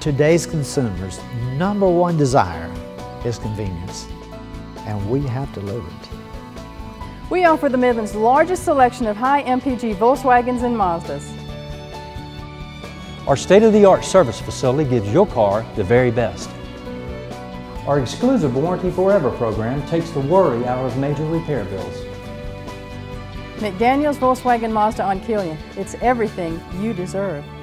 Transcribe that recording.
Today's consumers' #1 desire is convenience, and we have delivered. We offer the Midland's largest selection of high MPG Volkswagens and Mazdas. Our state-of-the-art service facility gives your car the very best. Our exclusive Warranty Forever program takes the worry out of major repair bills. McDaniels Volkswagen Mazda on Killian. It's everything you deserve.